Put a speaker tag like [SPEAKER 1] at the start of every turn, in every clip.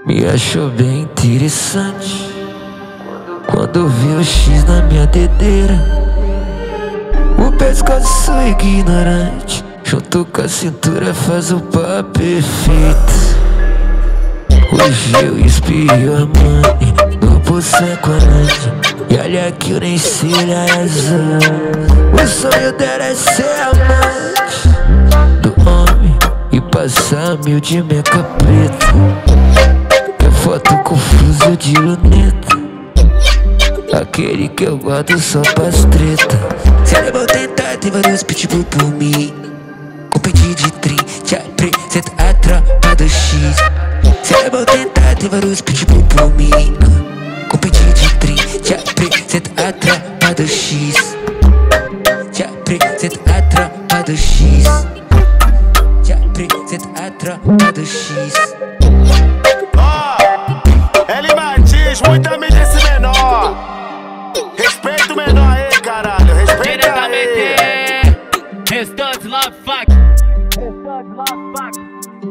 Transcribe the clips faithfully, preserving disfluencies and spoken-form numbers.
[SPEAKER 1] Me achou bem interessante quando vi o X na minha dedeira. O pescoço ignorante junto com a cintura faz o pá perfeito. Hoje eu espio a mãe no pulsar com a Nande, e olha que eu nem sei razão. O sonho dela é ser amante do homem e passar mil de meca preta. Quer foto com fuzil de luneta, aquele que eu guardo só pras treta. Se ela é bom tentar, tem vários pitbull por mim. Competir de trim, te apresenta a tropa do X. Se ela é bom tentar, tem vários pitbull por mim. Competir de trim, te apresenta a tropa do X. Te apresenta a tropa do X. Te apresenta a tropa do X.
[SPEAKER 2] Ó, L Martins, muita mídia esse menor. Respeita o menor aí, caralho. Respeita aí.
[SPEAKER 3] Restante love fuck. Restante love fuck.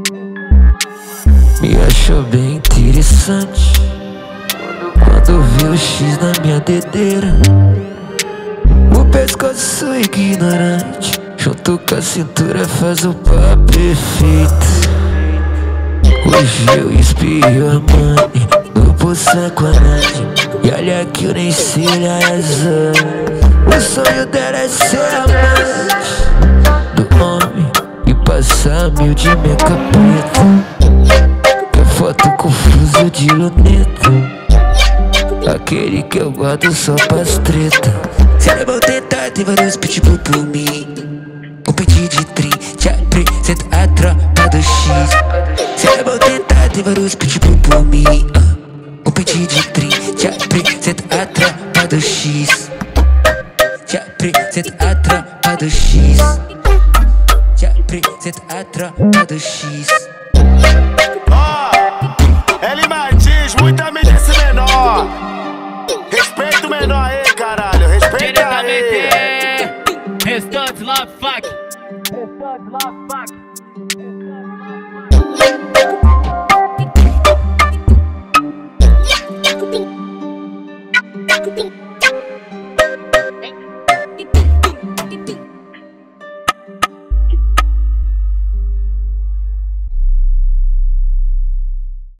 [SPEAKER 1] Me achou bem interessante quando vi o X na minha dedeira. O pescoço ignorante junto com a cintura faz o pá perfeito. Hoje eu espio a mãe no pulsar com a Nande, e olha que eu nem sei razão. O sonho dela é ser amante do homem e passar mil de meca preta. Quer foto com fuzil de luneta, aquele que eu guardo só pras treta. Se ela é bom tentar, tem vários pitbull por mim. Competir de trim, te apresenta a tropa do X. Se ela é bom tentar, tem vários pitbull por mim. Competir de trim, te apresenta a tropa do X. Te apresenta a tropa do X. Te apresenta a tropa do X.